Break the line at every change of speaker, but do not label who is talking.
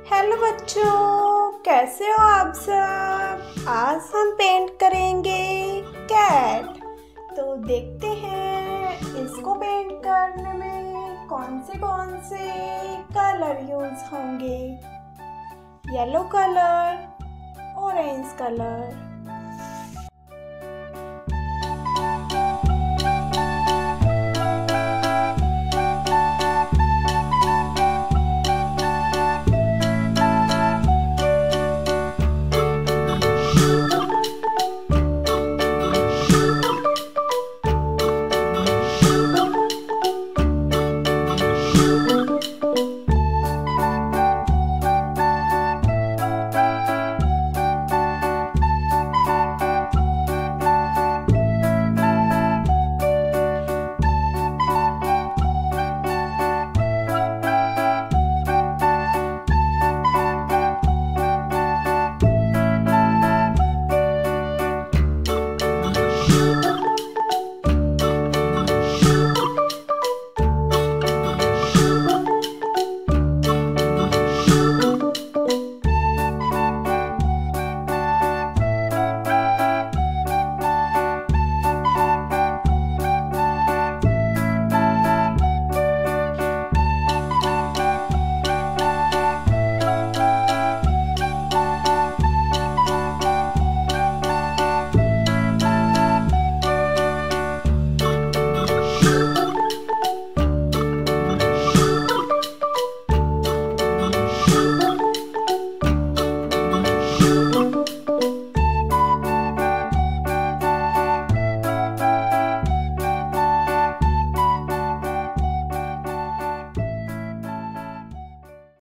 Hello बच्चों, कैसे हो आप सब। आज हम पेंट करेंगे कैट। तो देखते हैं इसको पेंट करने में कौन से कलर यूज होंगे। Yellow colour, orange colour,